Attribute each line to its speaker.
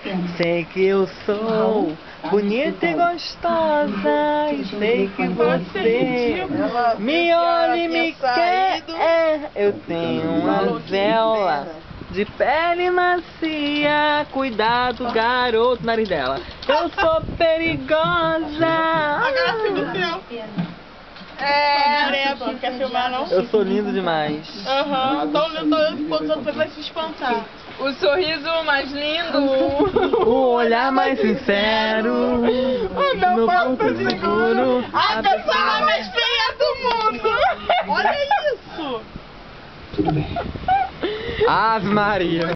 Speaker 1: Sei que eu sou bonita e gostosa, e sei que você me olha e me quer. Eu tenho uma vela de pele macia, cuidado, garoto, nariz dela. Eu sou perigosa.
Speaker 2: Quer filmar, não?
Speaker 1: Eu sou lindo demais.
Speaker 2: Tão lindo, os outros vai se espantar.
Speaker 3: O sorriso mais lindo.
Speaker 1: O olhar mais sincero.
Speaker 2: Meu papo tá seguro. A pessoa mais feia do mundo. Olha isso.
Speaker 1: Ave Maria.